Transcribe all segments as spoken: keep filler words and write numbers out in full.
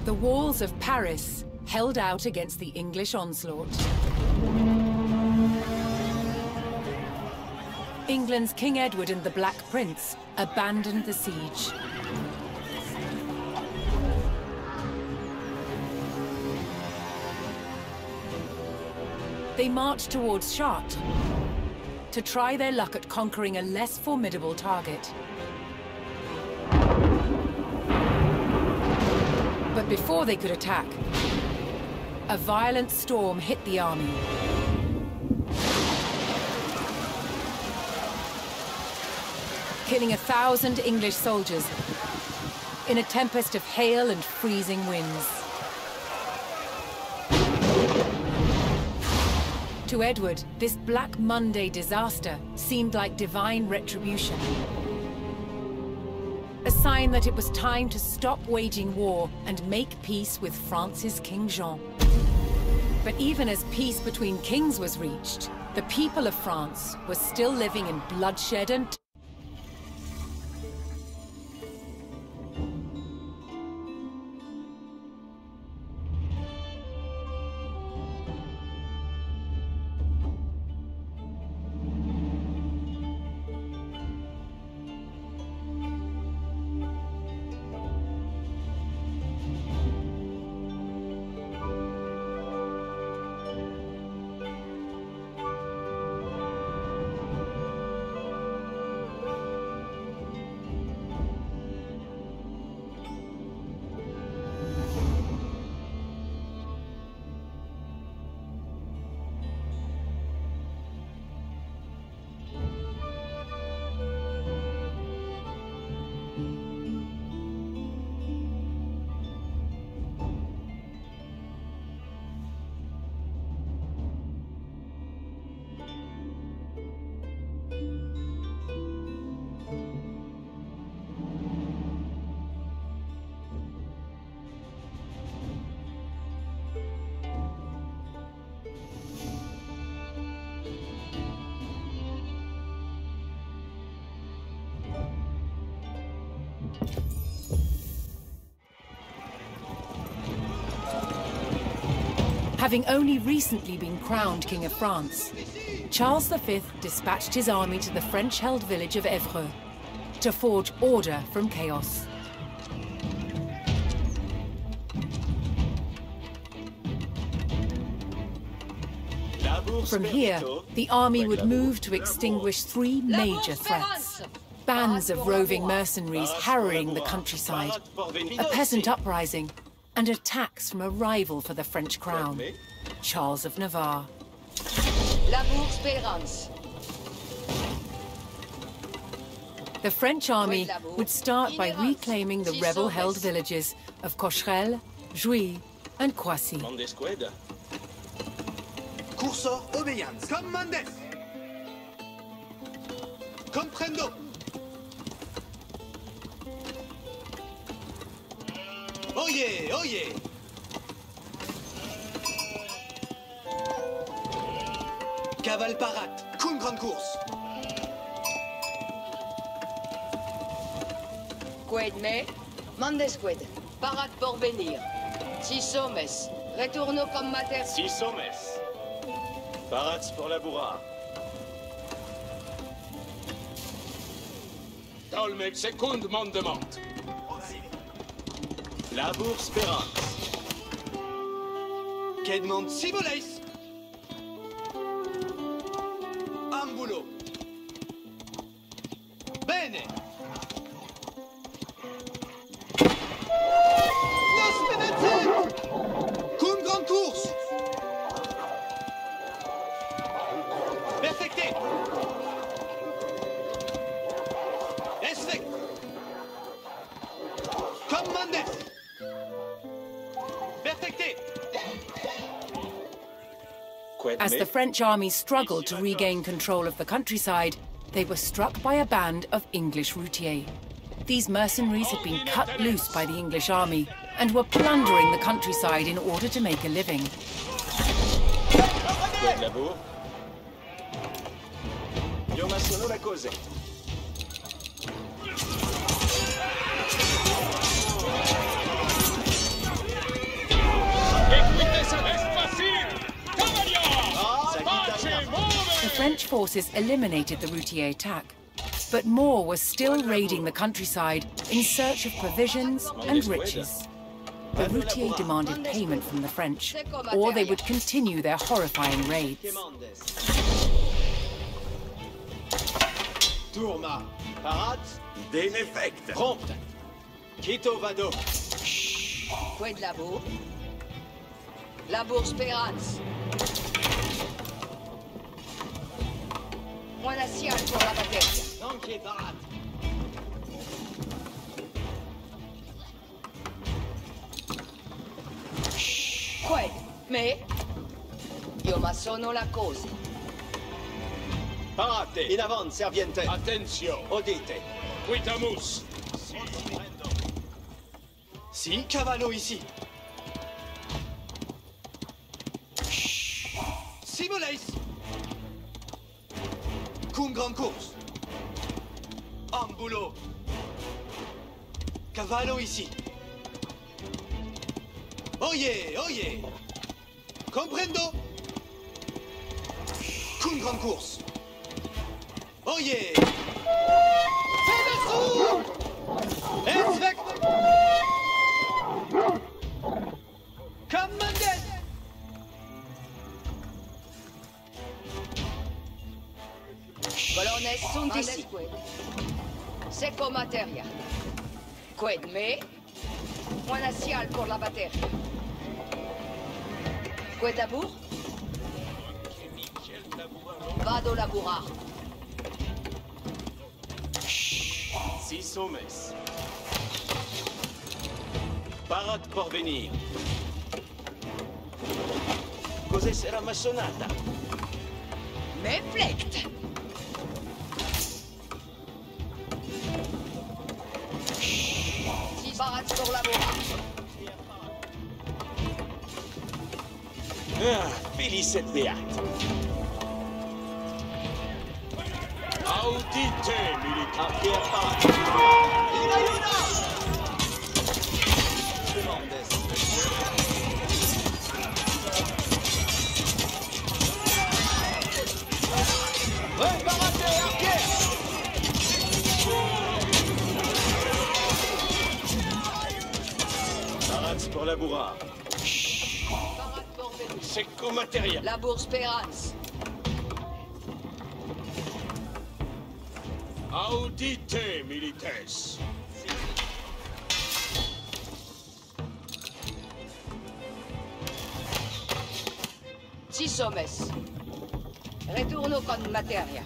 The walls of Paris held out against the English onslaught. England's King Edward and the Black Prince abandoned the siege. They marched towards Chartres to try their luck at conquering a less formidable target. But before they could attack, a violent storm hit the army. Killing a thousand English soldiers in a tempest of hail and freezing winds. To Edward, this Black Monday disaster seemed like divine retribution. A sign that it was time to stop waging war and make peace with France's King Jean. But even as peace between kings was reached, the people of France were still living in bloodshed and having only recently been crowned King of France, Charles the Fifth dispatched his army to the French-held village of Évreux to forge order from chaos. From here, the army would move to extinguish three major threats. Bands of roving mercenaries harrying the countryside, a peasant uprising, and attacks from a rival for the French crown, Charles of Navarre. The French army would start by reclaiming the rebel-held villages of Cocherel, Jouy, and Croissy. Cursor obedience. Commandes. Comprendo. Oye, oye. Cavale parat. Cum grande course. Quaid me. Mandes quid. Parat pour venir. Six hommes. Retourno comme mater. Six hommes. Parats pour la bourra. Tolmec secund mandement. La bourse Perrins. Quedmont Siboleis. Ambulo. Bene. Nos Venezia. Cum grande course. Perfecté. Esfect. Commandes. Perfecté. As the French army struggled to regain control of the countryside, they were struck by a band of English routiers. These mercenaries had been cut loose by the English army and were plundering the countryside in order to make a living. Io ma sono la cose. The French forces eliminated the routier attack, but more were still raiding the countryside in search of provisions and riches. The routier demanded payment from the French, or they would continue their horrifying raids. Tourma. Parade. Déneffect. Prompte. Quito Vado. Quai de Labour. Labour Spérance. Point d'acial pour la bataille. Tanké Parade. Quai. Mais io ma sono la cosa. Parate. In avant, serviente. Attention. Odite. Quitamus. Si. Cavallo ici. Si voleis. Cum grande course. En boulot. Cavallo ici. Oye, oye. Comprendo. Cum grande course. Oye. Fais le sourd. Expect. Commandez. Colonnes sunt ici. Seco materia. Quid me? Point d'acial pour la batterie. Quid Labour? Vado laburar. Six hommes. Parade porvenir. Cos'è sarà massonata? Me flect. Six parades pour laburar. Ah, Félicette Beate. Audite, militaire. Arquier Parade. In ayuda. Demandes. Ouais, Parate, arquier. Parade pour la bourrade. Parade pour venir. Secco materia. Labour Spérance. Audite, milites. Six hommes. Returno con materia.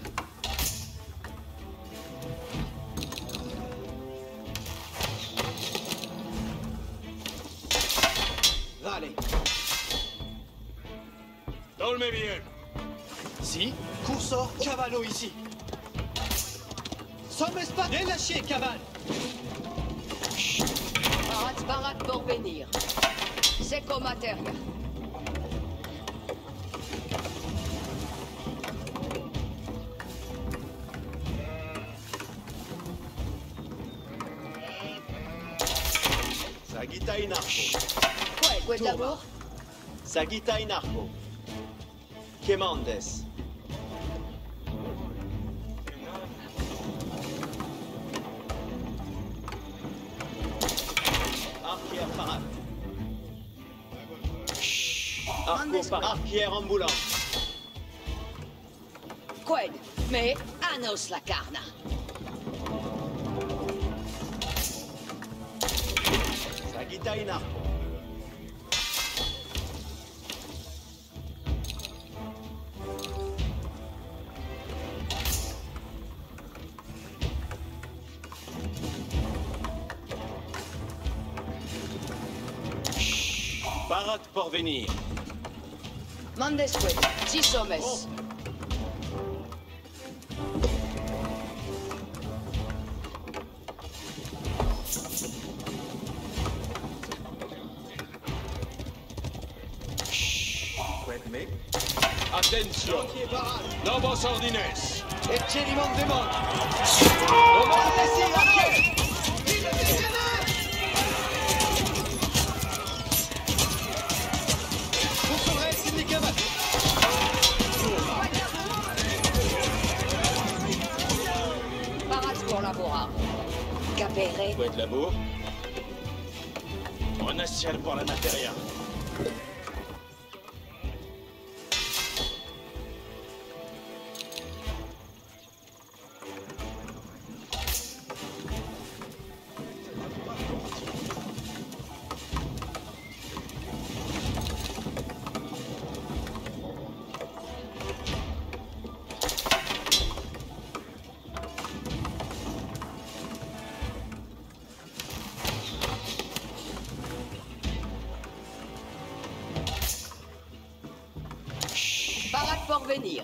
Vale. Dolme bien. Si. Cursor, cavallo ici. Sommes pas relâché, cavale. Parade, parade pour venir. Seco materia. Sagitta in arco. Quai, quid Labour? Sagitta in arco. Quemandes. Arquier Parade. Arco par arquier ambulant. Quid, me anos la carna. Sagitta in arco. Parade porvenir. Mandes quid. Six hommes. Attention. Arquier Parade. Novos ordines. Et Chélimon démon. On va le laisser, arquier. Il est dégané. Vous saurez, c'est des cavaliers. Péré. Quoi de l'amour? On a ciel pour la matéria. Parade pour venir.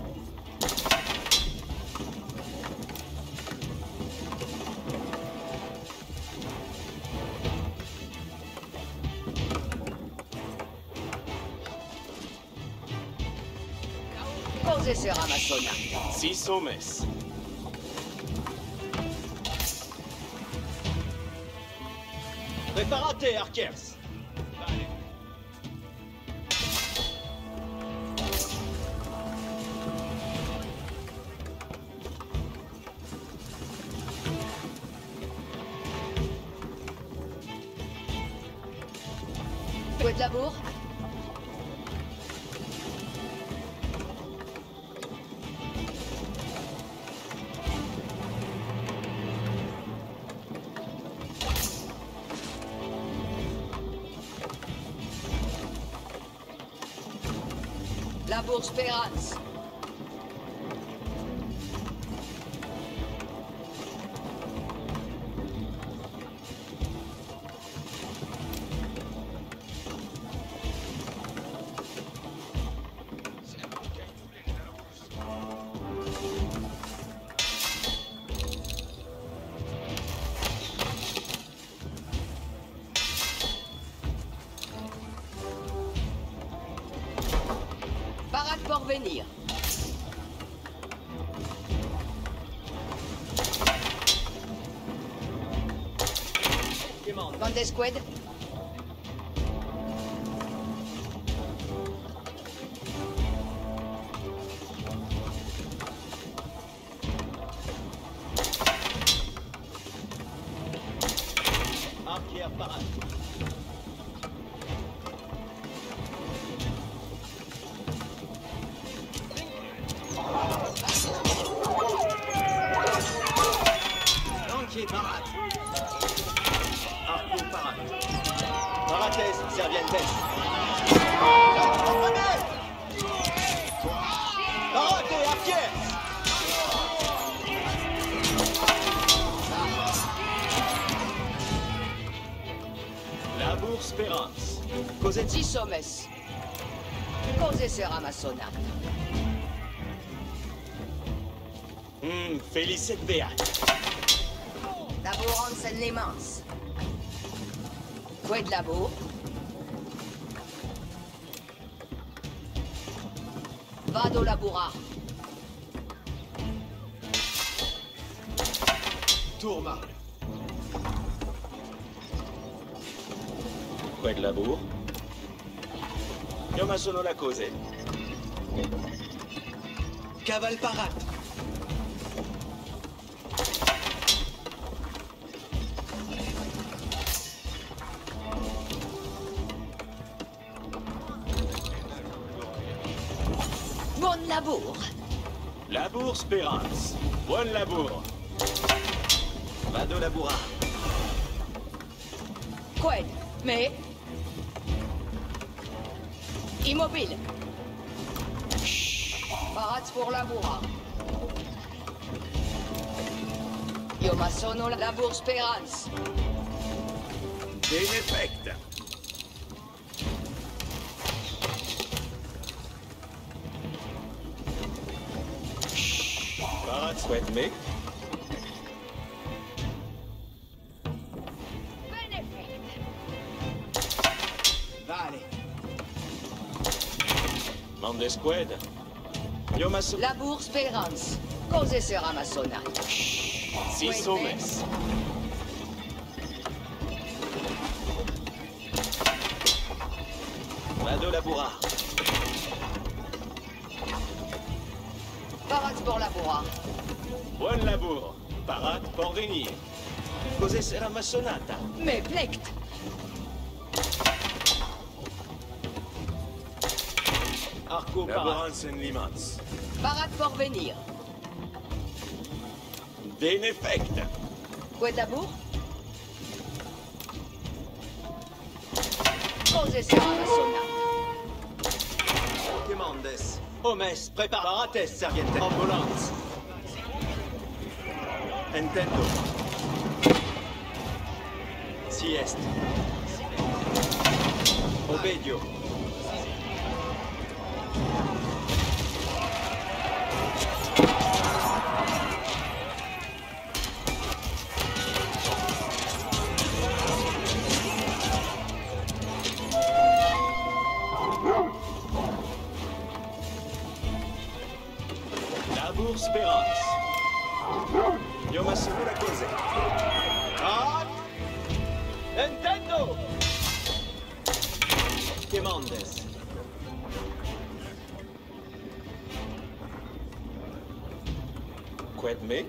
Cose sera Massona. Six hommes. Preparate, archers. Quoi de labour? Labour Spérance. Parade pour venir. Grande escouade. Archer parade. Lanquier parade. Harpoon parade. Parates, servientes. Parade, archers. Labour Spérance. Cosette six hommes. Cose sera Massona. Hum, Félicite Béat. Labour Hansen les Mans. Quoi de labour? Vado Laboura. Tourma. Quoi de l'amour? Io ma sono la cose. Cavale parade. Bon labour. Labour Spérance. Buon labour. Vado Laboura. Qued, mais... Immobile. Parade pour Laboura. Io ma sono Labour Spérance. In effect. Parade souhaite me. Vale. Bande d'escouade. Io ma sono... Labour Spérance. Cose sera Massona. Six hommes. Vado Laboura. Parade pour Laboura. Buon labour. Parade pour venir. Cos'è sarà massonata? Me plect. Arco Laboranzen Limaz. Parat porvenir. Deneffect. Quedabur. Cose sarà massonata. Commandes. Omes, preparates, serviente. Ambulance. Intendo. Si est. Obedio. Labor Speranz. Io mi assicuro cose. Ah! Intendo! Commandes. Qued me?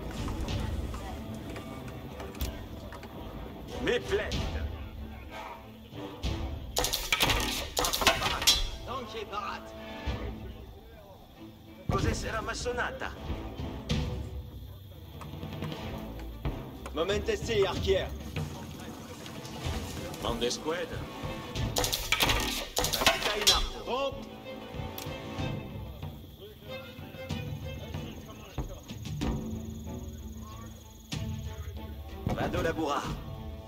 Me plect. Non c'è parat. Cos'è sarà massonata? Momente sì, archier. Mande squad. La città in atto. Oh. Vado lavorare.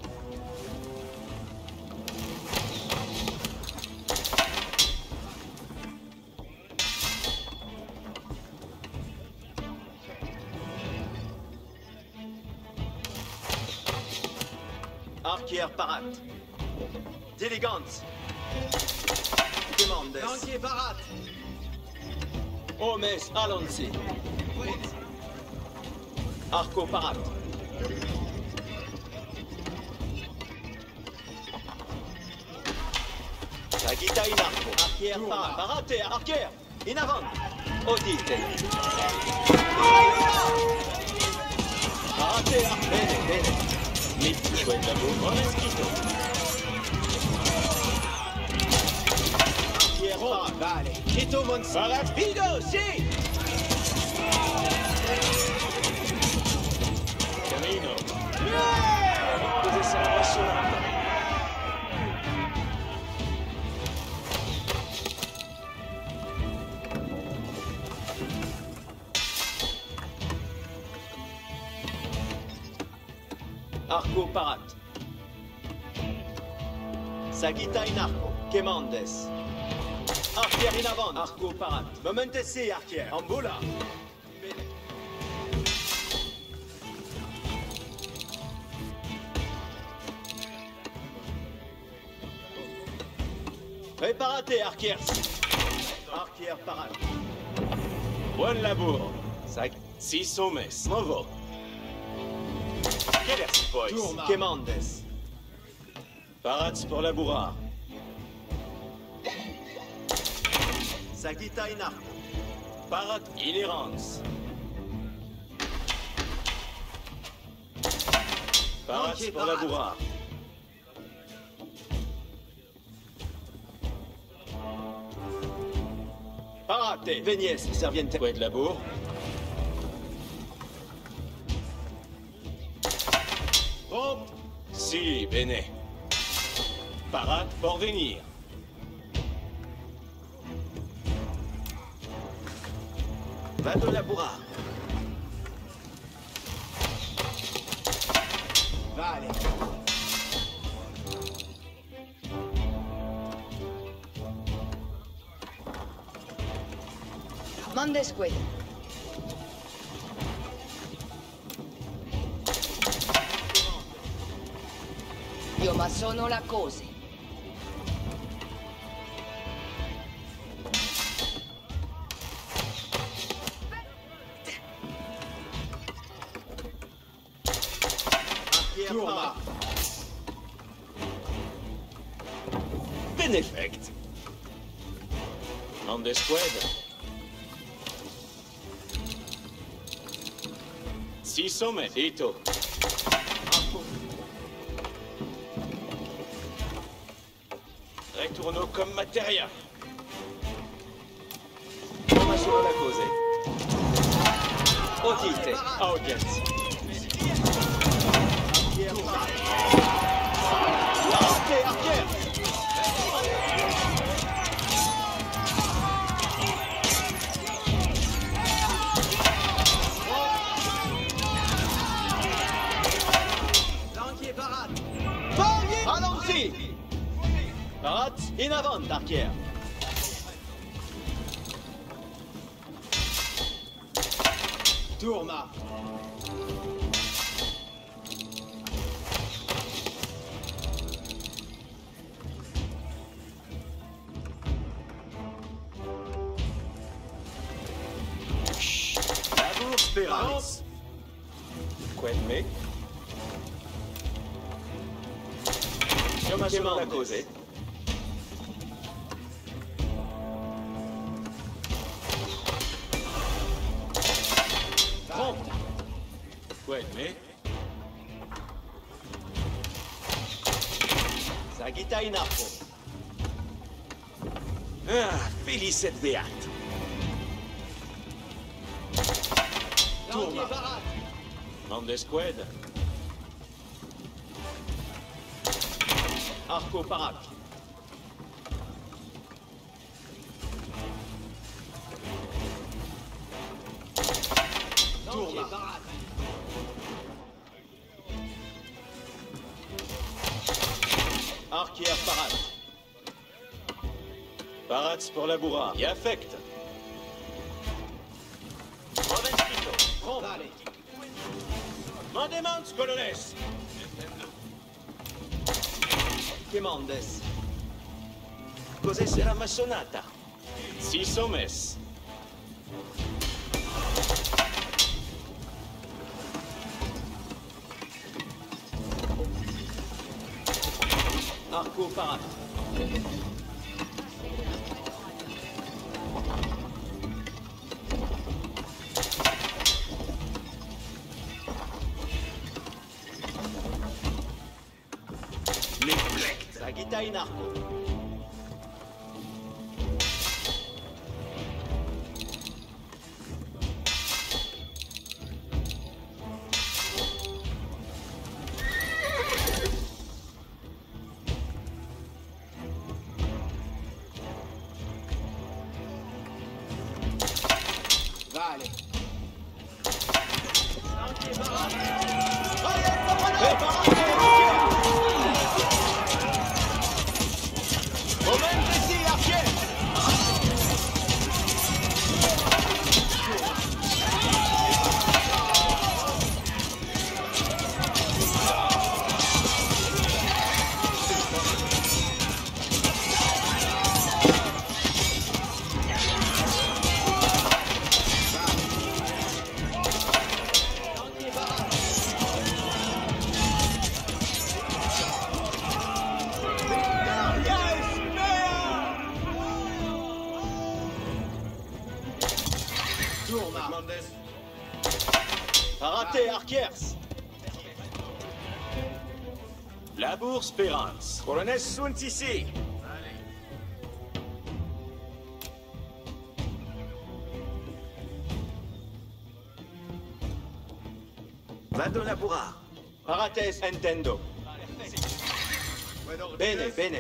Archier parat. Diligence. Commandes. Archier parat. Omes allons-y. Arco parat. La guita in arco. Archier parat. Parate, archier. In avant. Odite. Parate, archier. Bene, bene. Mi quella buona è scritto. Piero, vale. Chito Monsi. Rapido, sì! Camino. Cos'è sarà appassionato? Arco parat. Sagitta in arco. Commandes. Archier in avant. Arco parat. Momente sì, archier. Ambula. Bene. Preparate, archiers. Archier parat. Buon lavoro. Sag. Si sommes. Movo. Quelle boys? Commandes. Parats pour labourar. Sagitta in arco. Parat inhérence. Parats pour labourar. Parate, Venies, serviente. Quoi de labour? Prompt. Si, bene. Parat pour venir. Vado laborar. Vale. Mande squad. Io ma sono la cose. Turma. Beneffect. Mande squad. Si somme, dito. Tourneau comme Materia. Come solo da cose. Odite, audience. Arquer, arquer. Lanquier parade. Allons-y. Parat, in avant, arquer. Tourma. Labour, Spérance. Quenme. Come solo da cose. Prompt. Quenme. Sagita in arco. Ah, Félicette Beat. Tourma. Mande Squad. Arco Parac. Tourma. Arquier Parat. Parats pour la bourra. Y affecte. Provenspito. Prompt. Mandemans, colones. Quemandes. Cos'è sera massonata? Si sommes. Arco Parat. Sagita in arco. Vale. Momentesi, arquer. Tourma. Mandes. Paraté, arquiers. Labour Spérance. Colonnes sunt ici. Vado la bourra. Parates entendo. Bene, bene.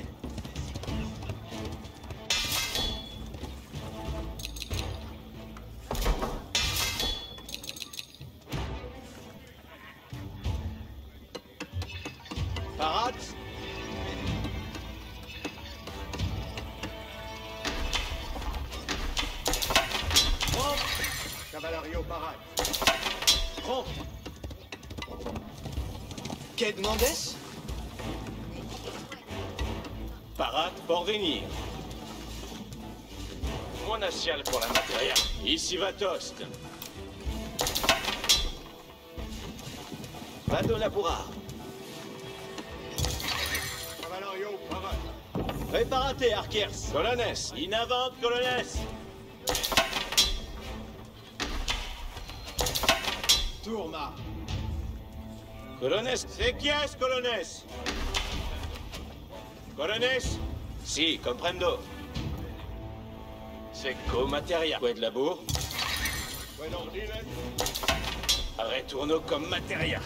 Parat. Prompt. Cavallerio Parat. Prompt. Quai de Mendes. Parat pour venir. Monacial pour la Materia. Ici va Tost. Vado la bourra. Cavallerio Parat. Préparate, arquiers. Colonnes. In avant, colonnes. Tourma. Colonnes. C'est qui est, colonnes? Colonnes. Si, comprendo. Secco materia. Quoi de labour? Buen ordine. Retourno comme materia.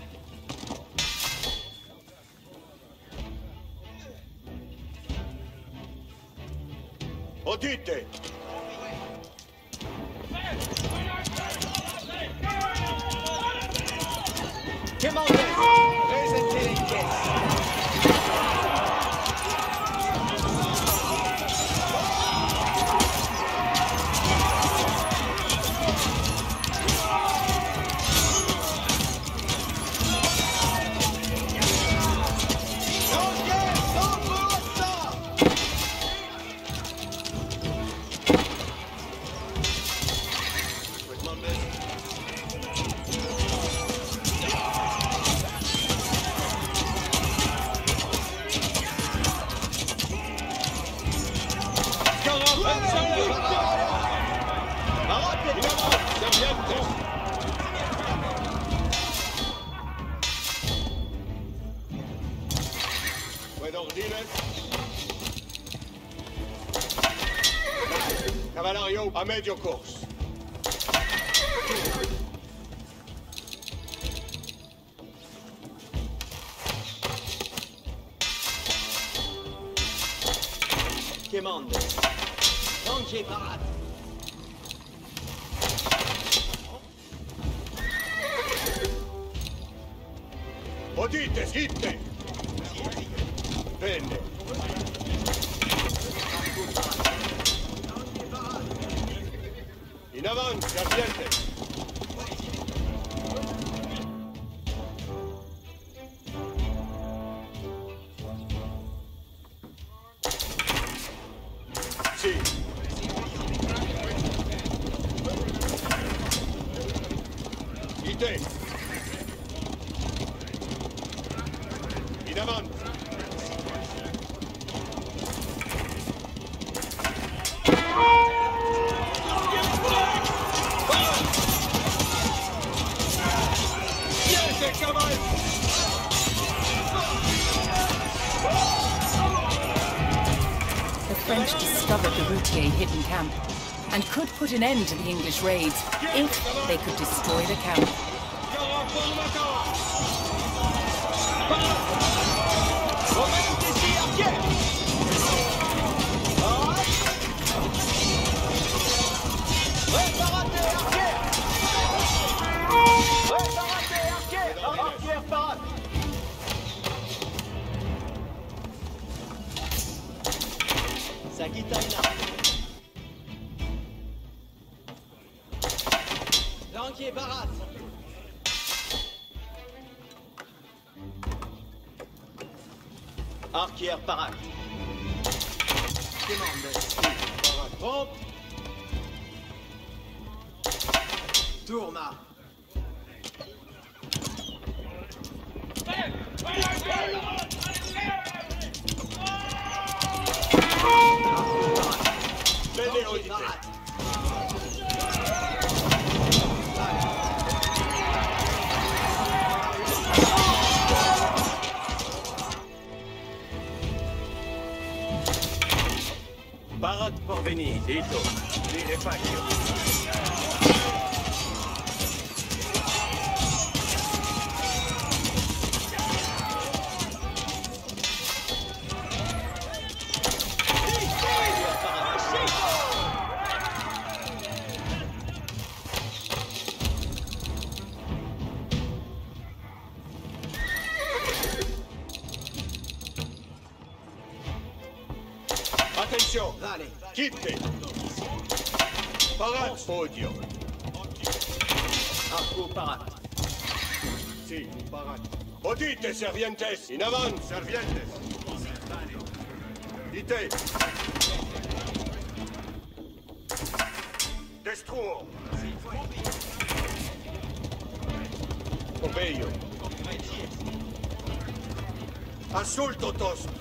Odite! Commander! Presentez les caisses. Buen ordine. Cavallerio a medio corso. Commander. Lancier parade. Odite, schitte! Bene. In avanti, serpiente! Sì. Ite! In avanti! Siete cavalli! The French discovered the Routier hidden camp and could put an end to the English raids if they could destroy the camp. Sagitaina. Lanquier Barat. Arquier Parat. Commander. Parat. Pompe. Tourma. Bene, Odite! Barat porvenir. Dito. Lire faccio. Attenzione! Vale. Chitte! Parat! Podio! Arco Parat. Sì, Parat. Odite, servientes! In avanti, servientes! Ite! Destruo! Obeio! Assulto tosto!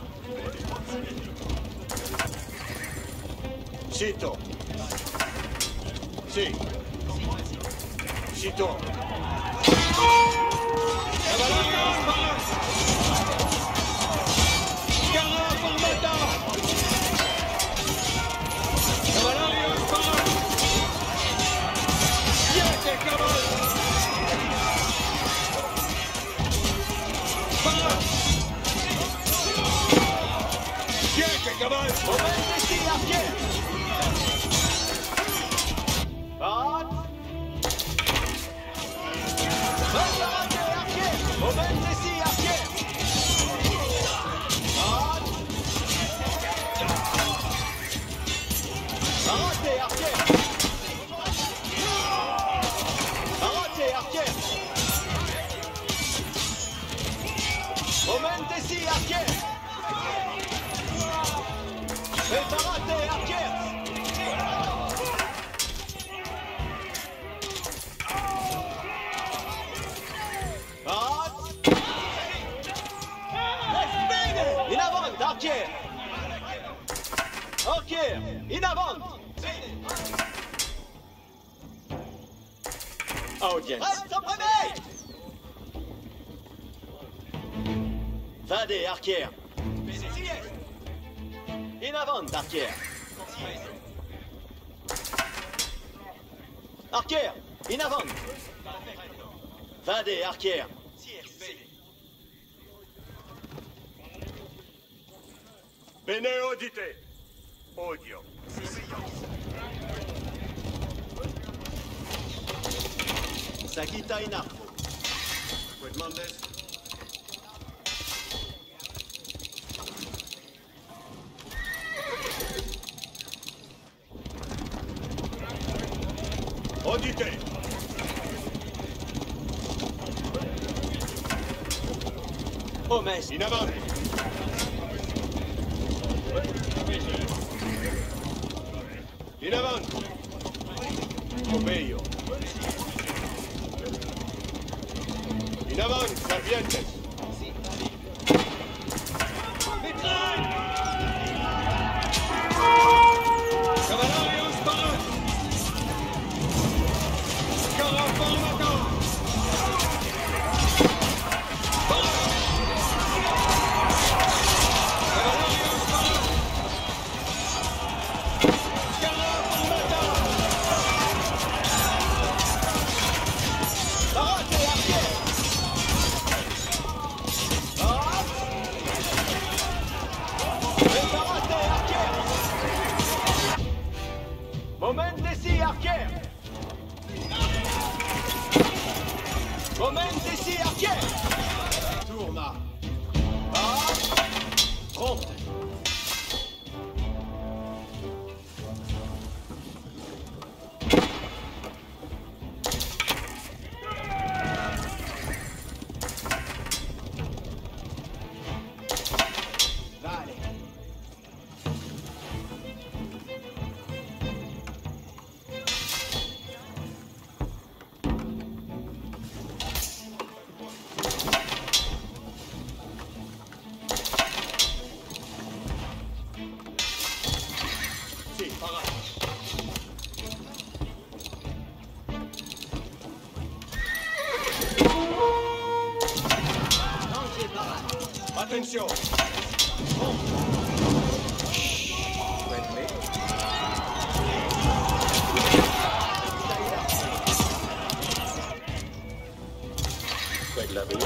Sito! Sì! Sito! Cavalleria! Scarra formata! Preparate, arquer! Momentesi, arquer! Arrêtez, arquer! Arrêtez, arquer! Momentesi, arquer! Preparate, arquer! In avant, arquer! Arquer, in avant! Audience. Vade, arquer! In avant, arquer! Arquer, in avant! Vade, arquer! Bene udite. Odio. Sagita in arco. Quid mandes? Odite. Omes. In avanti. In avanti. Obeio. In avanti, serpientes. Cavalarios parat. Scaraformato. Cavalarios parat. Scaraformato. Arrêtez, arquer! Preparate, arquer! Momentesi, arquer! Momentesi, arquer! Tourna. Pronte! Vale. Sì, parate! Attenzione. Quella veloce.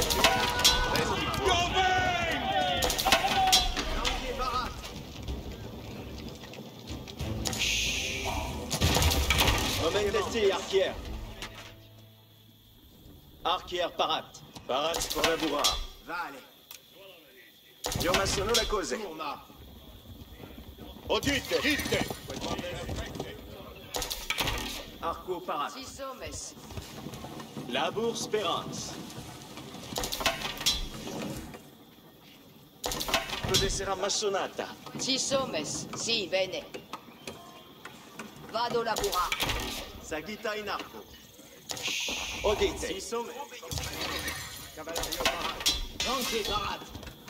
Momentesi, arquière. Arquière, parat. Parat pour la bourra. Vale. Io ma sono le cose. Tourna. Odite, dite. Arco, parat. Six hommes. La bourse, Perance. Cosa sarà massonata? Six hommes. Si, bene. Vado labura. Sagita in arco. Odite. Sì, sono. Cavalario parat. Non si parat.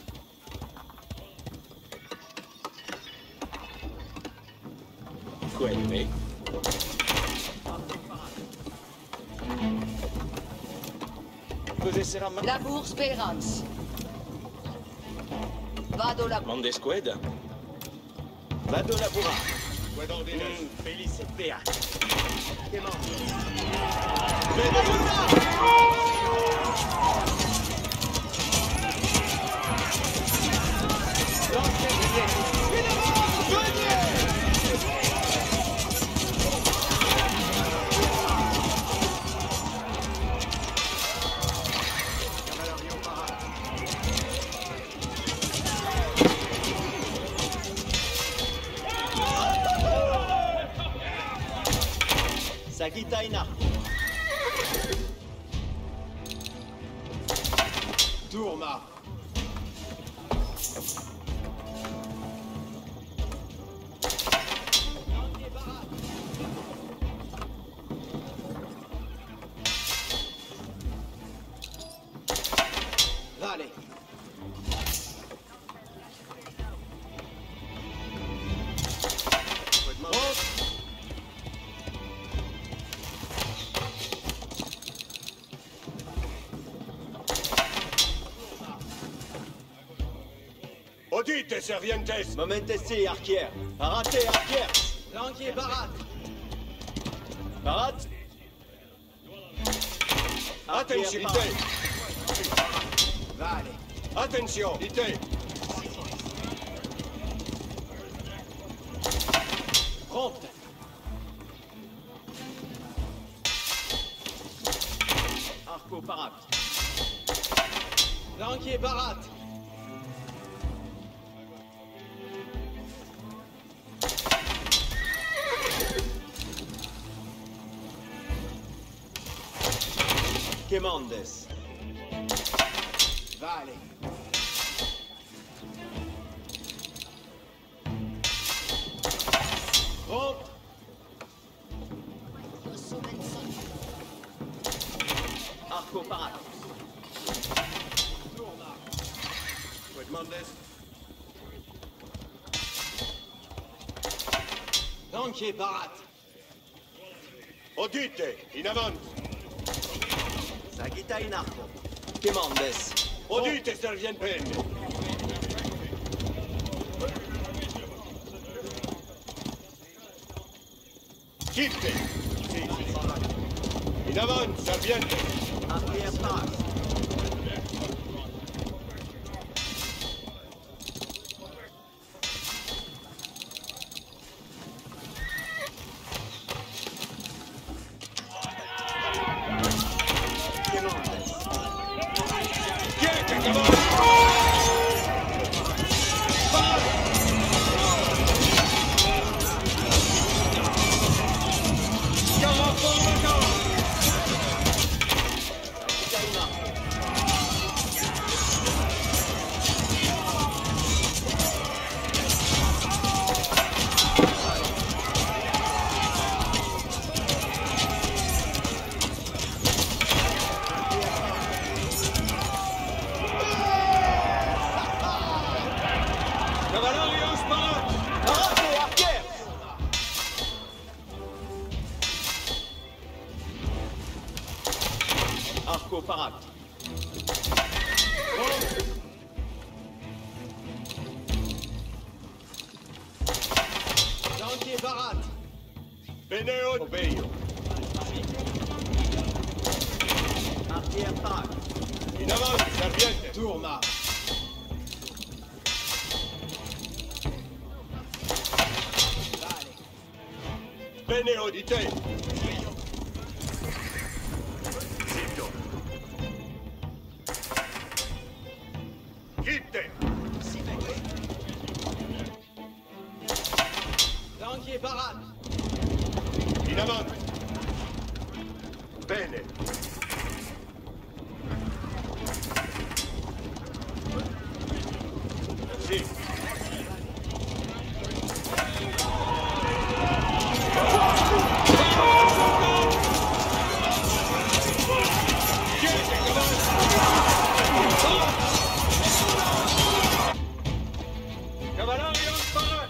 Quelle. Cosa sarà ma... Labour Spérance. Vado labura. Mondesqued? Vado la bourra. Quid ordines? Mm, Felice Beat. Che mondo. Tourma. Vale. Odite, servientes. Momentesi, Arquier. Parate, Arquier. Lanquier Barat. Parat. Attention, Parat. ite. Vale. Attention, ite. Prompte. Arco Parat. Lanquier Barat. Quemandes. Vale. Prompte. Arco Parat. Quedmandes. Lanquier Barat. Odite, in avant. Sagita in arco. Quemandes. Odite, servientes. Quitte. In avant, servientes. Arquier Parat. Quemandes. Quiete, cavallo. Sagita in arco. Cavallarios, parat. Parate, Arquier. Arco Parat. Lanquier Barat. Beneo, obeio. Arquier Parat. In avant, servientes. Tourma. Vale. Beneo, ite. Zitto. Quitte. Lanquier Barat. In avant. Bene. Sì. Quiete, cavallo. Cavallarios, parat.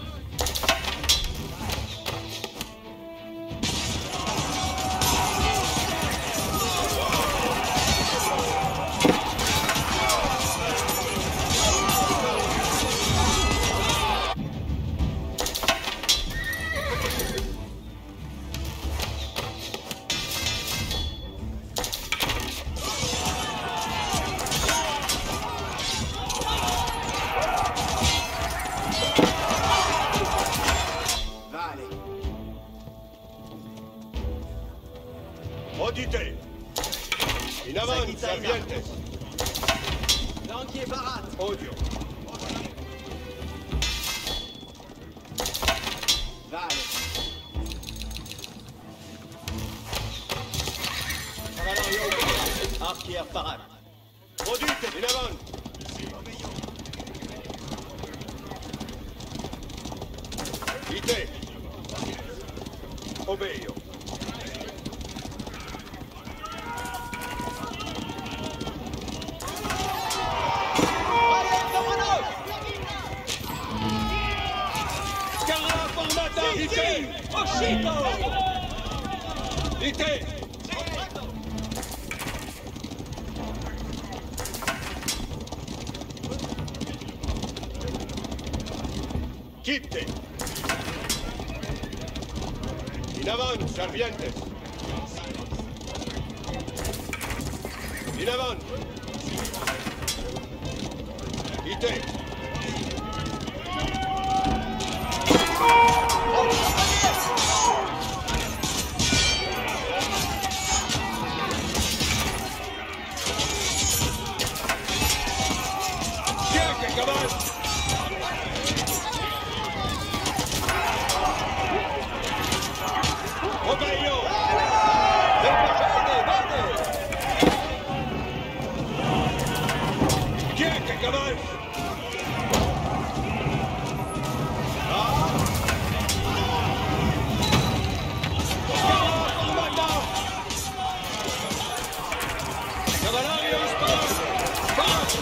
Vale. Odite. In avant, Sagita in servientes. Lanquier Barat. Odio. Vale. Arquier Parat. Odite, in avanti! Ite! Obeio! Scarra formata! Ite! Oscito! Ite! Kitte! In avanti, servientes! In avanti! Ite! Chi è che cavallo? Obeio! Bene, bene! Chi è che cavallo? Cavalario, spara!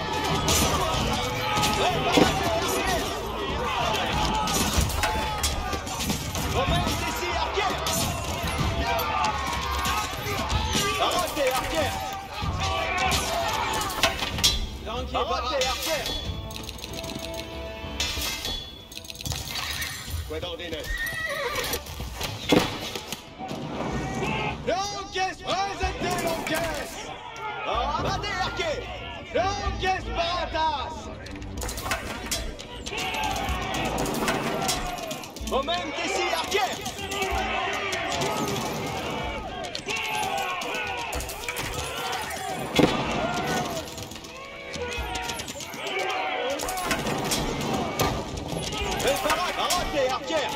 Momente sì, archiere! Arrêtez, archiere! Arrêtez, archiere! Quid ordines? Longues, presentez longues! Arrêtez, archiere! Longues paratas! Momente sì, archiere! Preparate, arrêtez, archiere!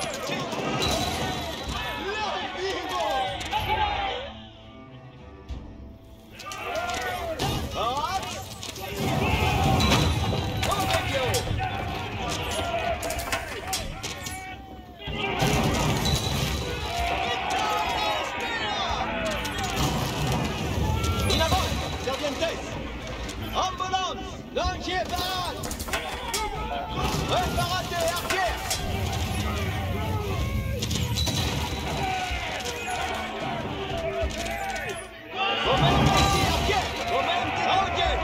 In avanti, servientes! Ambulance! Lancier parade! Préparate, archière! Momente ici, archière! Momente, archière!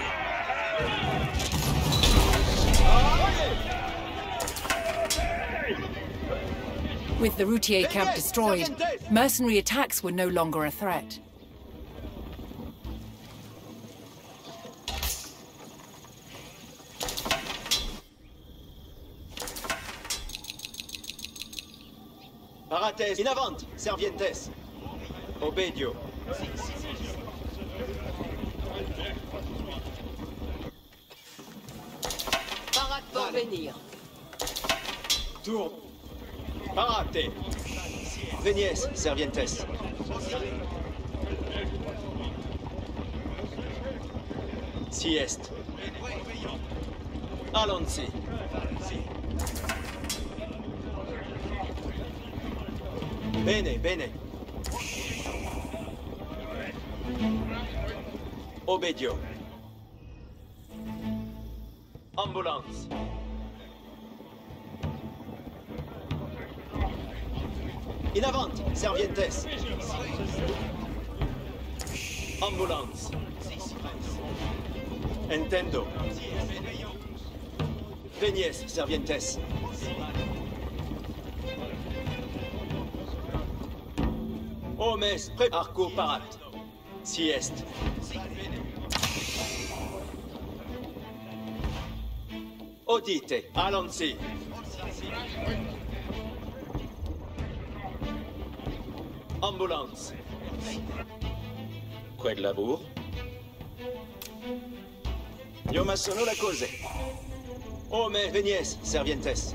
With the Routier camp destroyed, mercenary attacks were no longer a threat. Parates, in avant, servientes! Obedio! Parade pour venir. Tourne! Parate! Venies, servientes! Si est! Allons-y! Bene, bene! Obedio! Ambulance! In avant, servientes! Ambulance! Entendo! Venies, servientes! Homes, pre arco parat! Si est! Odite, allons-y! Ambulance! Quid labor? Io ma sono la cose! Homes, venies, servientes!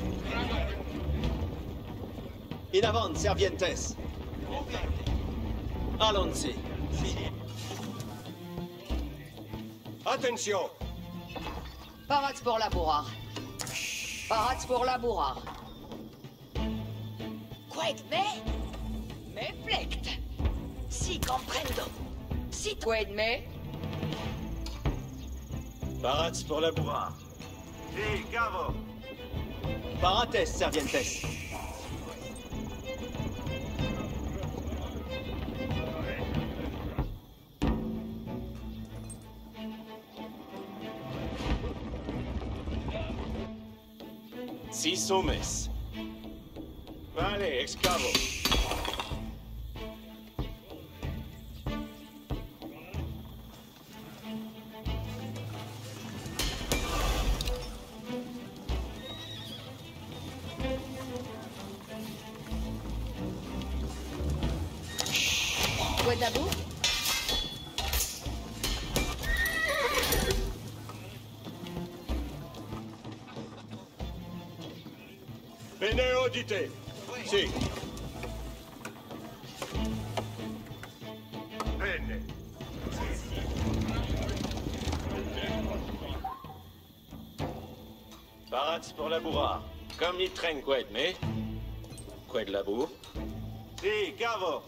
In avant, servientes! Allons-y! Attention. Parats pour laborar. Parats pour laborar. Quid me? Me plect. Si comprendo. Si quid me? Parats pour la bourrare. Si, cavo. Parates, servientes. Si somes. Vale, excavo. Quid abou? Bene audite. Si. Bene. Parats pour la bourrare. Comme ni train qued, mais... Qued la bourre. Si, cavo.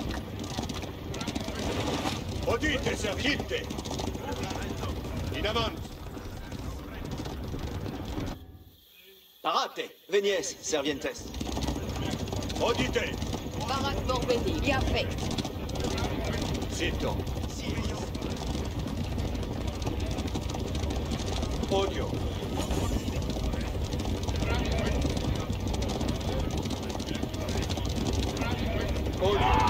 Audite, servite. In avant. Parate, venies, servientes. Audite. Parats pour venir. Bien fait. Sito. Odio. Odio.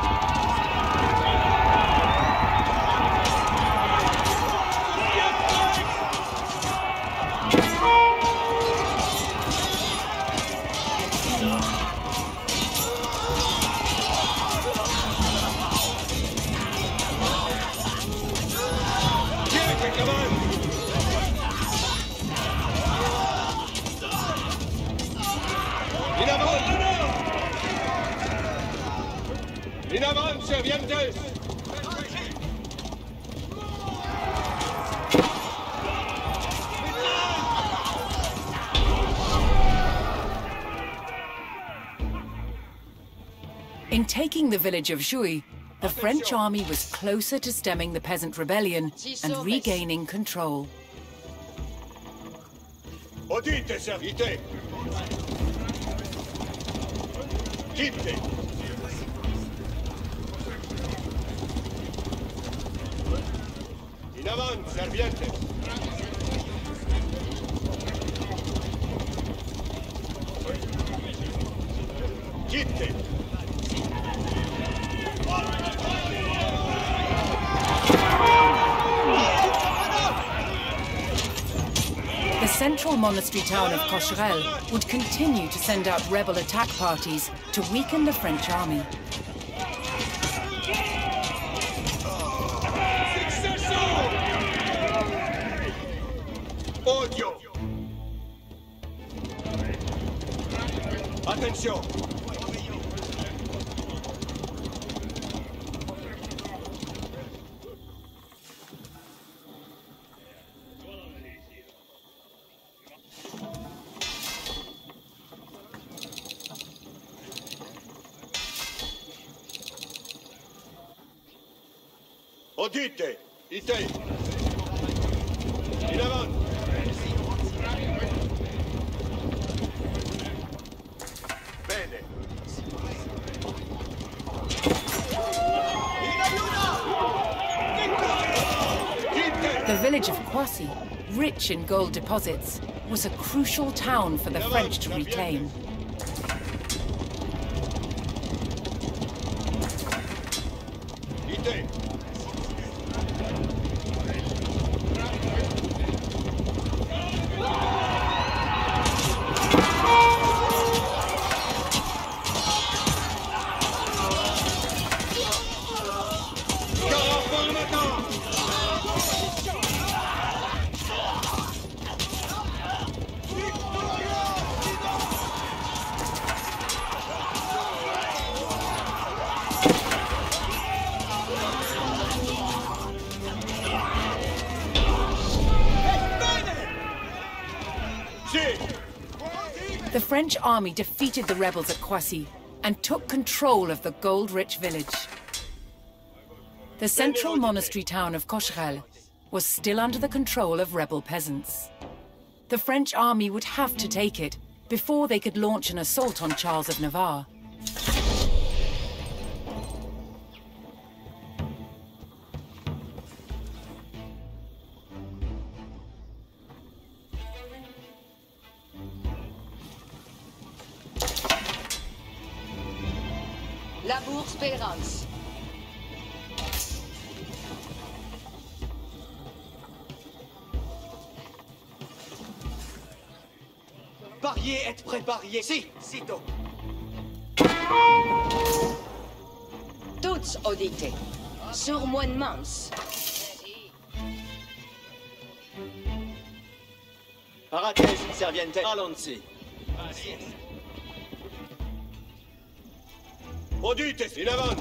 In avant, servientes! In taking the village of Jouy, the French army was closer to stemming the peasant rebellion and regaining control. Audite, servite! Quitte! In avant, servientes! Quitte! The central monastery town of Cocherel would continue to send out rebel attack parties to weaken the French army. Odio! Attention! Audite! Ite! In avant! Bene! The village of Croissy, rich in gold deposits, was a crucial town for the French to reclaim. Ite! The French army defeated the rebels at Croissy and took control of the gold-rich village. The central monastery town of Cocherel was still under the control of rebel peasants. The French army would have to take it before they could launch an assault on Charles of Navarre. La Bourse Pèlerins. Parier, être préparé. Si, sitôt. Toutes auditées. Sur moine mans. Parates, serviente, allons-y. Audite, in avant!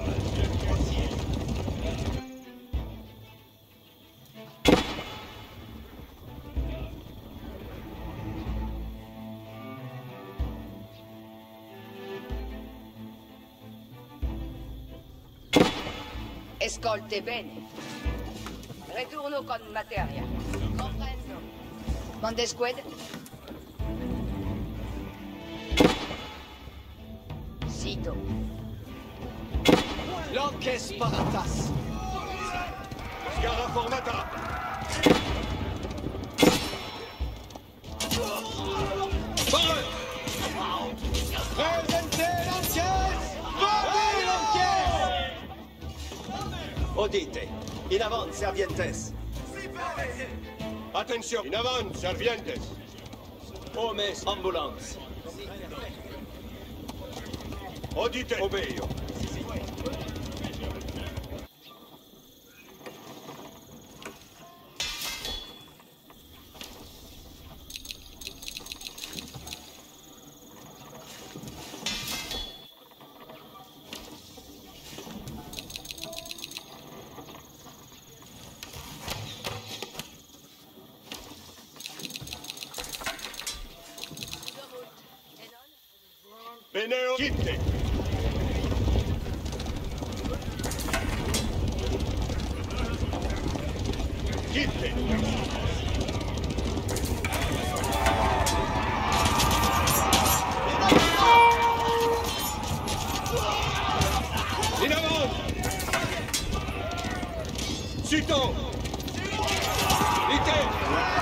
Escolte bene. Returno con materia. Comprendo. Montesquieu. Cito. Lanques paratas. Scara formata! Parole! Presente lanques! Vadi lanques! Audite, in avant, servientes. Attention, in avant, servientes! Homes, ambulance. Audite, obeo! Beneo, quitte! Quitte! In avant! Sito! Ite!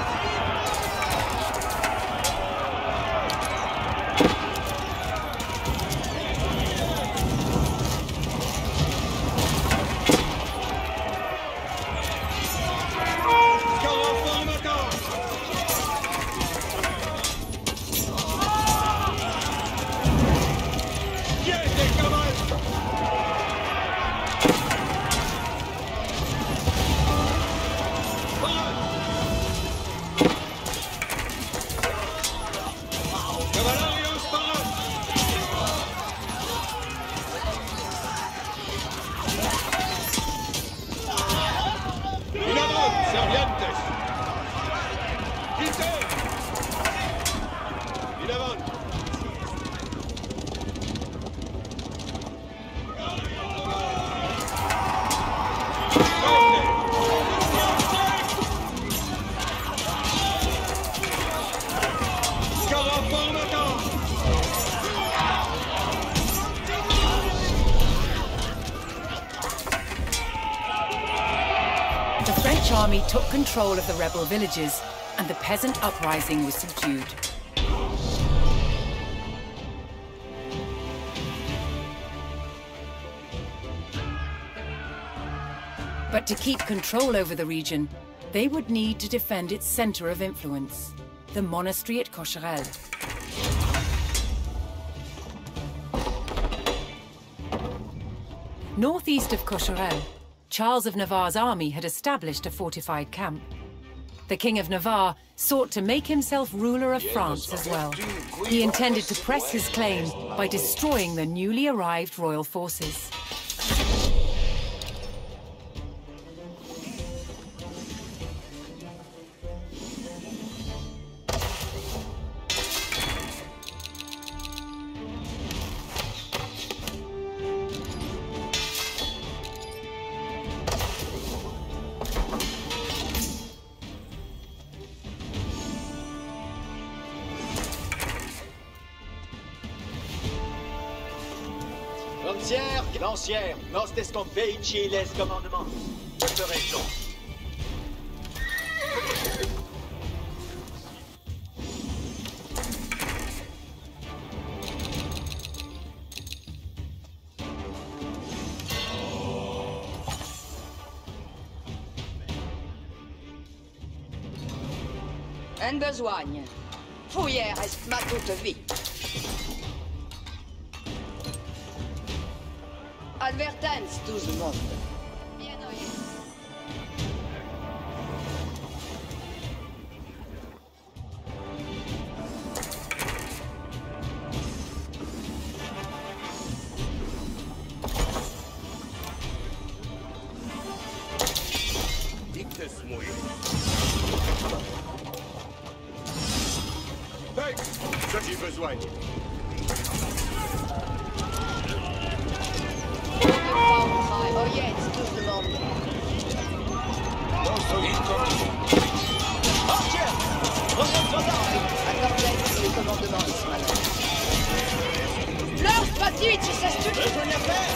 The French army took control of the rebel villages, and the peasant uprising was subdued. But to keep control over the region, they would need to defend its center of influence, the monastery at Cocherel. Northeast of Cocherel, Charles of Navarre's army had established a fortified camp. The King of Navarre sought to make himself ruler of France as well. He intended to press his claim by destroying the newly arrived royal forces. Lancière, lancière, nos descompeici les commandements. Je ferai donc. En besogne. Fouiller reste ma toute vie. Advertence, tout le monde. Bien oeil. Dictes muy. Hey, j'ai besoin. Oyez, tout le monde. Archer! Prenez votre arme! Accordez le commandement, Ismaël. Leur petite, c'est ce que je veux faire.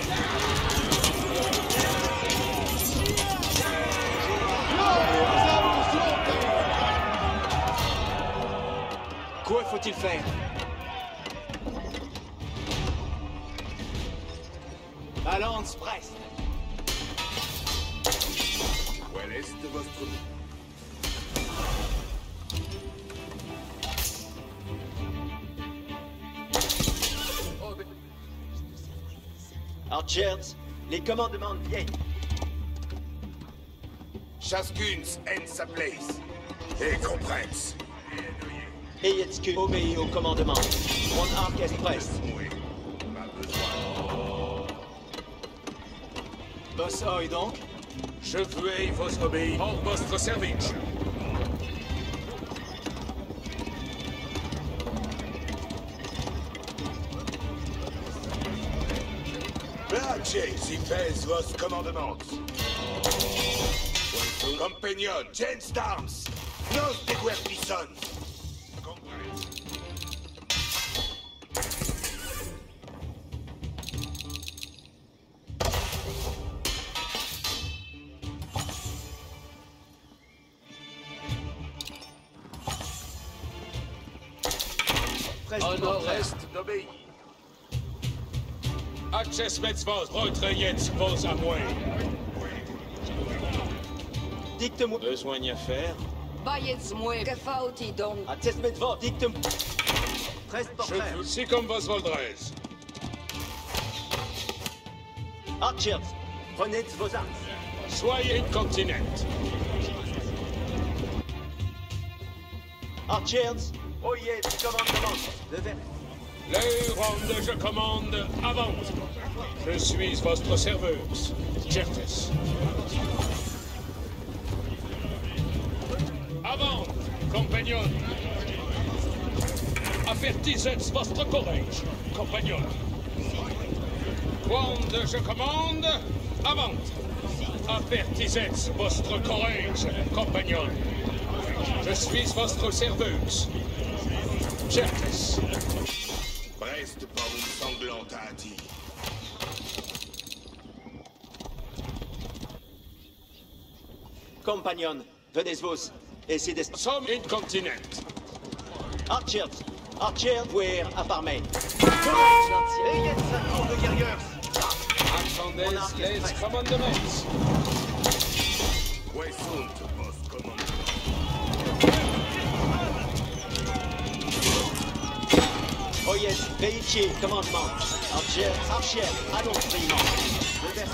Quoi faut-il faire? Balance presse! Quel est votre nom? Archers, les commandements viennent. Chacune en sa place. Et compresse. Eyetsku obéit au commandement. Mon arc est presse. Boss Hoy donc? Je veux vos obéir en votre service. Place, si pèse vos commandements. Compagnon, Jens d'armes, nos de guerpison. Au nord-est d'obéir. Access Metzvos, retrayets vos à moi. Dicte-moi. Besoin d'y faire. Bayez-moi, que faut-il donc? Access Medvor, dicte-moi. Presse pour Je frère. vous si comme vos voldrez. Archers, prenez vos armes. Soyez incontinent. Archers, oyez le commandement. Le vert. Les rondes, je commande, avance. Je suis votre serveuse, Certes. Avance, compagnon. Avertissez votre courage, compagnon. Ronde, je commande, avance. Avertissez votre courage, compagnon. Je suis votre serveuse, Certes. Reste par une sanglante à dire. Compagnon, venez-vous. Essayez de... Sommes incontinent. Archers, Archers, pouer à parmer. Ayez sa tour de guerriers. Attendez les commandements. Où sont vos commandements? Oyez, Veichi, commandement. Archers, Archers, allons, brillement. Le vert,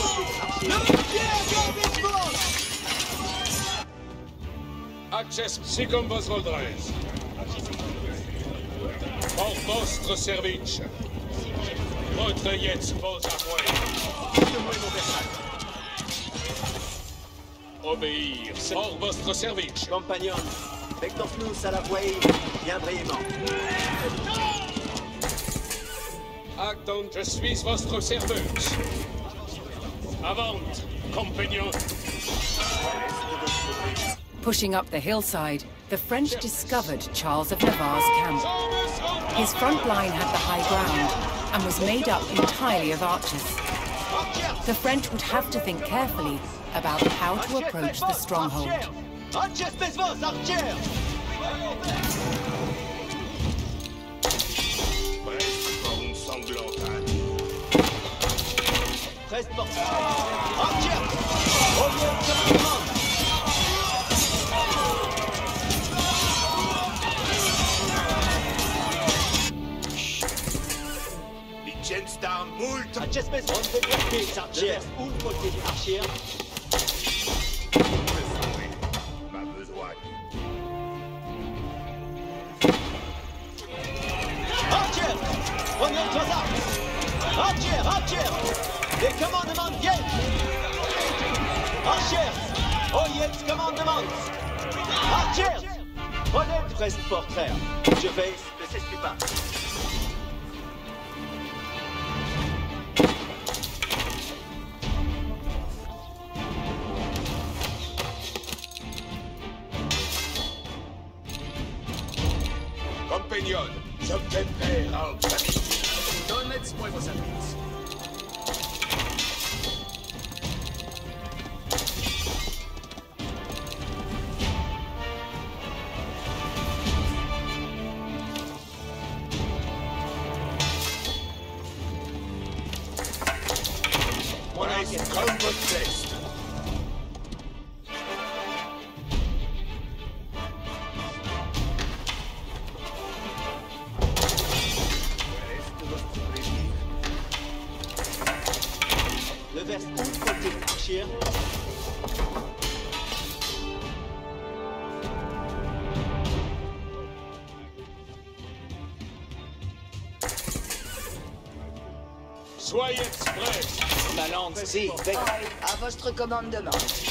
Access si comme vos voldrez. Pour votre service. Retrayez vos appoints. Obéir, c'est pour votre service. Compagnon, vector-nous à la voie, bien brillamment. Acton, je suis votre serveuse. Avant, compagnon. Pushing up the hillside, the French discovered Charles of Navarre's camp. His front line had the high ground, and was made up entirely of archers. The French would have to think carefully about how to approach the stronghold. Archer spes vos, archer! Presse porte. Archer! Au lieu de commandement! Liechtenstein, mult! Archer spes vos, c'est archer! Où le côté archer? Archer! Prenez trois armes! Archer! Archer! Les commandements viennent! Archer! Oh yes, commandement! Archer! Prenez le presse portrait! Je vais, ne s'excuse pas! Compagnon, je te paie en famille. Donnez-moi vos services. Mon arc est Comme votre test. le verse où le côté archer? Soyez express. Ma lande, si, bec. À votre commandement.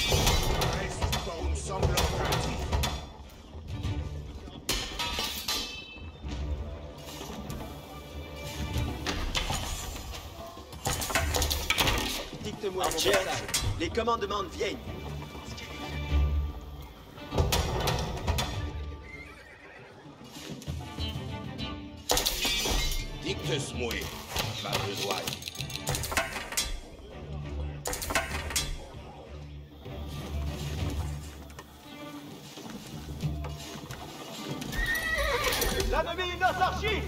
Dites-moi, mon message. Les commandements viennent. Dicte-moi ma besogne. L'ennemi nos archives!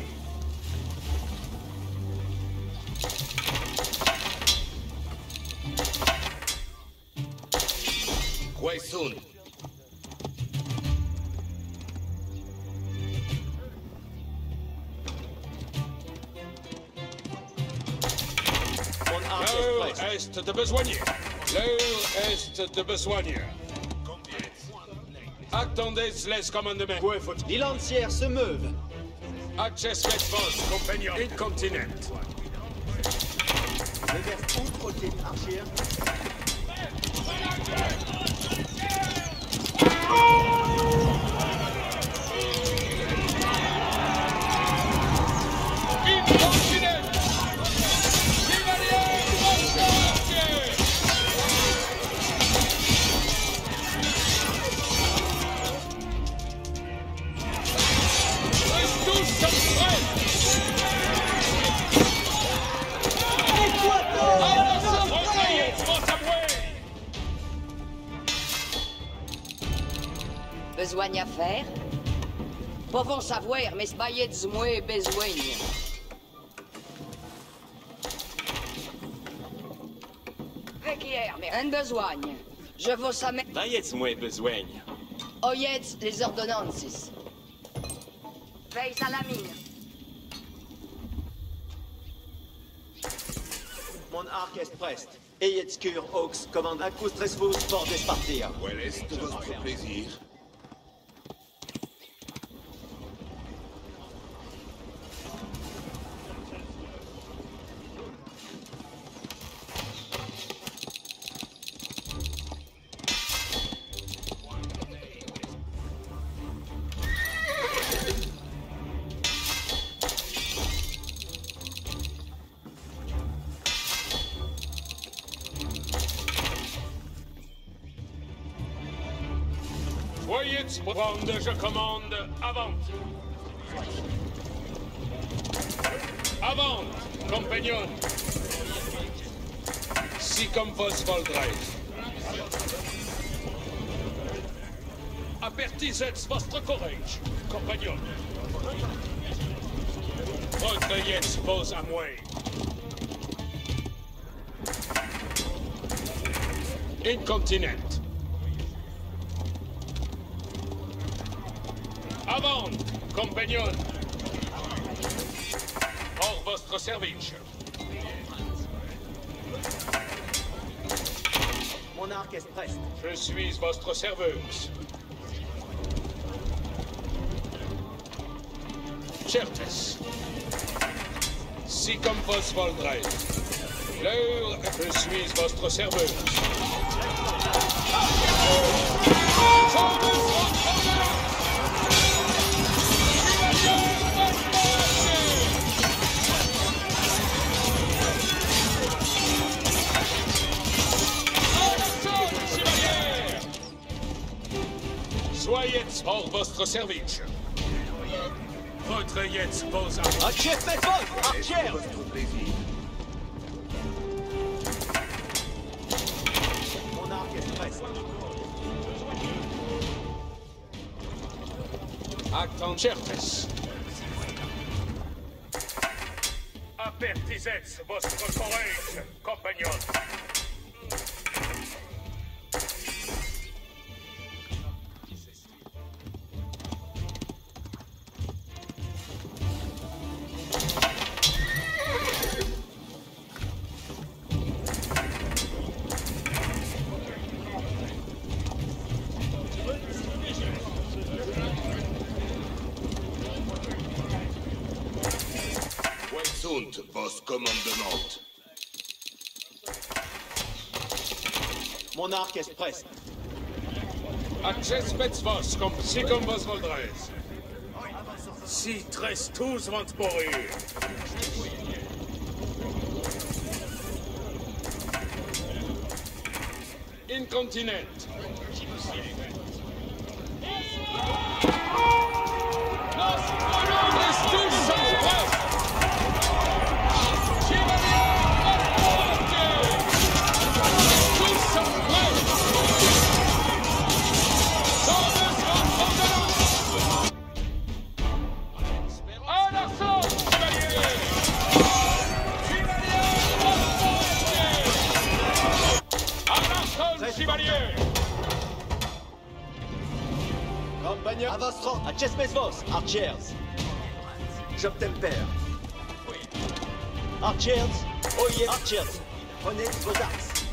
Quaison. Mon arc L'heure est prête. est de besoigner. L'heure est de besoigner. Attendez les commandements. Les lancières se meuvent. Acces vos compagnon. Incontinent. Le verse où le côté archer? Incontinent. Chevalier Montardier. Reste tous en prêt. Recueillez votre aboué. Besoin à faire? Pas bon savoir, mais ce baillet de moi besoin. Requiert, mais un besoin. Je vous samais. Vaiez-moi besoin. Oyez les ordonnances. Veille à la mine. Mon arc est prête. Ayez cure, Ox, commande accoustres-vous fort d'espartir. Quel est votre plaisir? Voyez prendre, je commande, avant. Avant, compagnon. Si comme vos voldreis. Apertisez votre courage, compagnon. Votre yet pose à moi. Incontinent. Avant, compagnon. Hors votre service. Mon arc est prêt. Je suis votre serveuse. Certes. Si comme vos voldreis. L'heure, je suis votre serveuse. Soyez hors votre service. Votre yet pose à... Archer, faites bon! Archer! Votre plaisir. Mon arc est prêt. Actant certes. Apertisez votre courage, compagnon. Sunt vos commandement. Mon arc est prêt. Acces pets vos, comme si comme vos voldreis. Si tres tous vont mourir. Incontinent. Tres tous sont prêts. Compagnon, à votre rang, à Chespesvos, Archers. J'obtempère. Archers, oyez, Archers, prenez vos axes.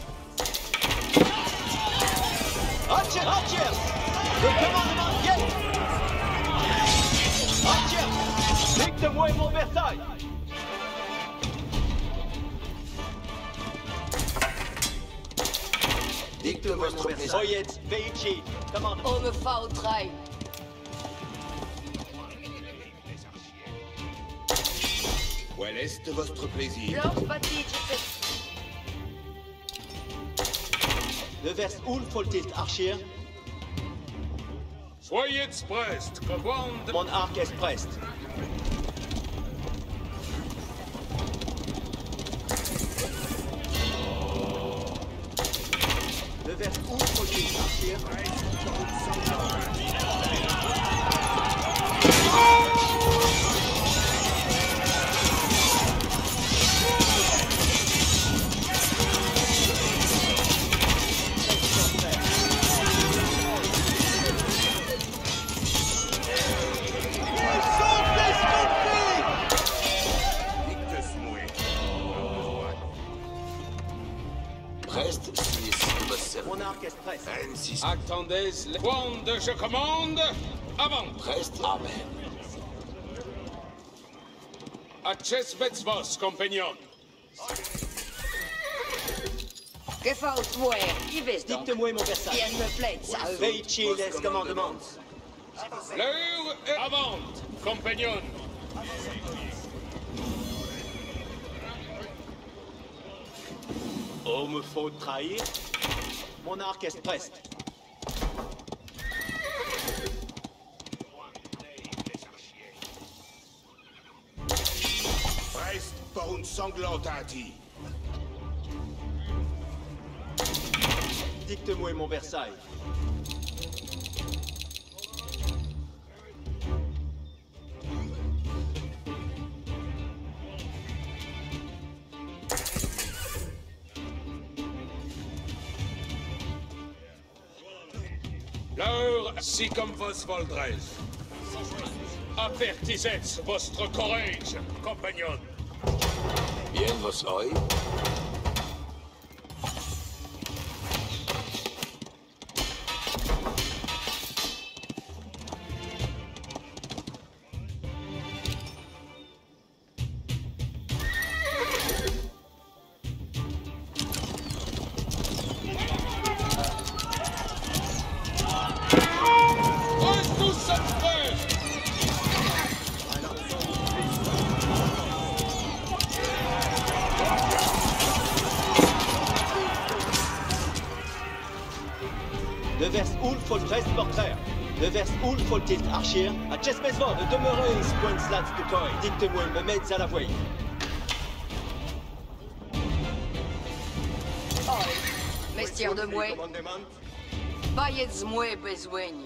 Archers, Archers, le commandement vient. Archers, dicte-moi mon Versailles. Dicte votre plaisir. Oyez, Veichi, commandement. On me fa au trail. Quel est votre plaisir? Blanche Baptiste, Le vers Ulf Foltilt Archer, Soyez prest, commande. mon arc est prêt. Le vers Ulf Foltilt Archer. Reste suisse de votre service. Mon arc est prêt. Ainsi, Attendez, les... Quand je commande, avant. reste. Amen. Acces pets vos, compagnon. que faut voir, il vis donc. Dicte-moi mon Versailles. Viens me plaît, ça. Veichi les commandements. L'heure est avant, compagnon. Oh, me faut trahir. Mon arc est prêt. Pour une sanglante hâtie. Dicte-moi mon Versailles. L'heure, si comme vos voldrez. Apertisez votre courage, compagnon. Bien, vos oreilles. Devers ul foltrest portrer. Devers ul foltilt archir. A chespesvor de demeurer point slats de toi. Dicte-moi me mettre à la voie. Oh, mestière de mouet. Bayez mouet besoigne.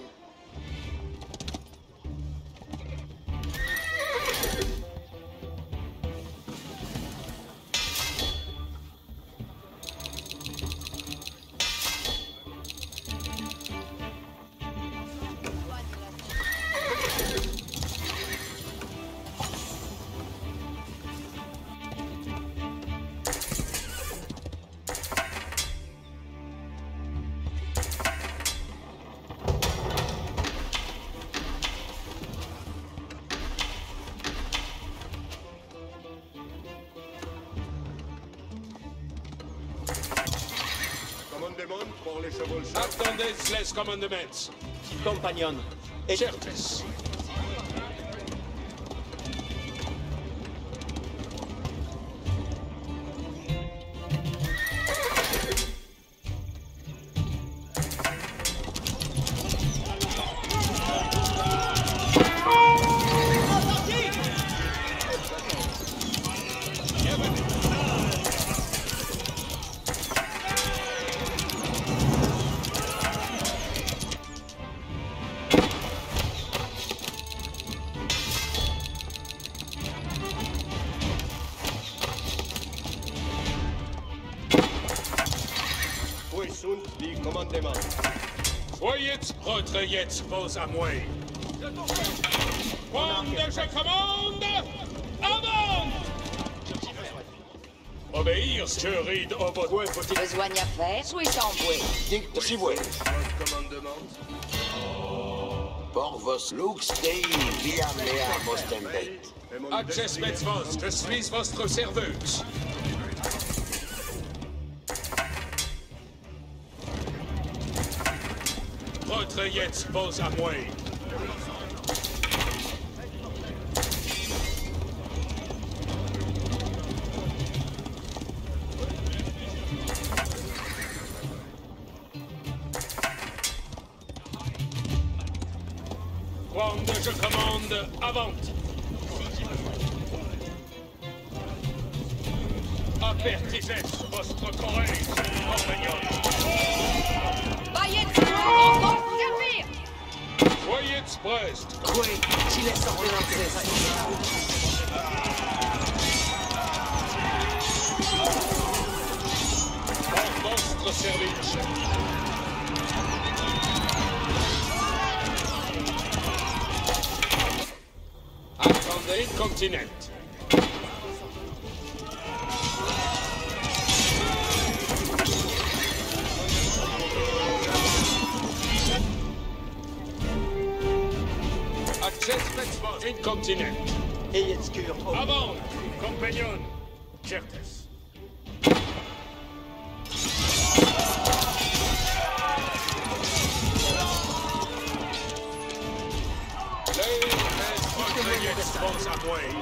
Pour les chevaux. Attendez les commandements. Compagnon. Et Certes. Soyez retrayez vos amours. Quand je commande, avant! Obéir, je ride au bout. Besoin à faire, soyez sans bouet. Dicte si vous. Pour vos looks dei via mea mostembet. Adjespets vos, je suis votre serveuse. Retrayez vos amours. Quand je commande, avant. Apertisez votre courage, compagnon. Bayez mouet, on servir! Soyez prest. Quick, ci laisse ordonnances. À votre service. Attendez, continent. Access vos incontinent. ayez cure. Avant, compagnon. Certes. Vos amours.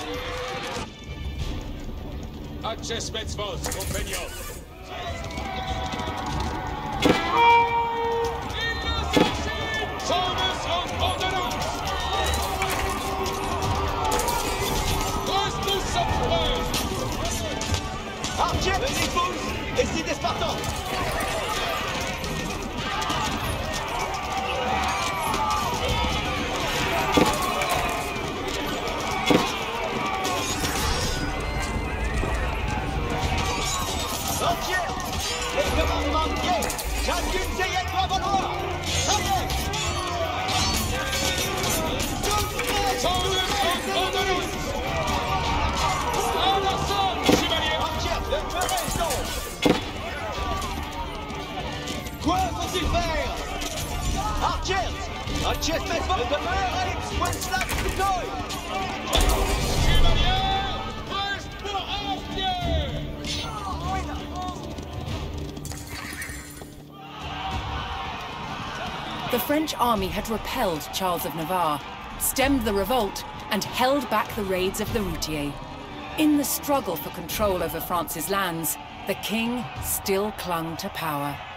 Adjespets vos, compagnon. Service en ordonnance. Reste nous cette Chevalier, Wenslav Pitoy! Chevalier, reste pour Ampierre! The French army had repelled Charles of Navarre, stemmed the revolt, and held back the raids of the Routiers. In the struggle for control over France's lands, the king still clung to power.